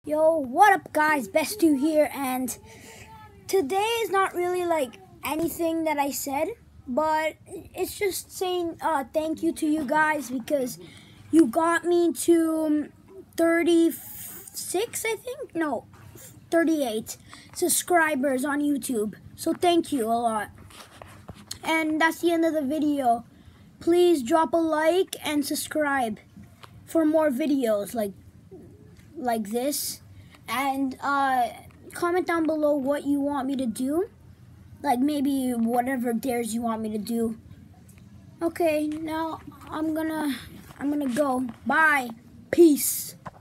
Yo, what up guys, Bestu here, and today is not really like anything that I said, but it's just saying thank you to you guys because you got me to 36, I think, no, 38 subscribers on YouTube, so thank you a lot. And that's the end of the video. Please drop a like and subscribe for more videos like this, and comment down below what you want me to do, like maybe whatever dares you want me to do. Okay, now I'm gonna go. Bye. Peace.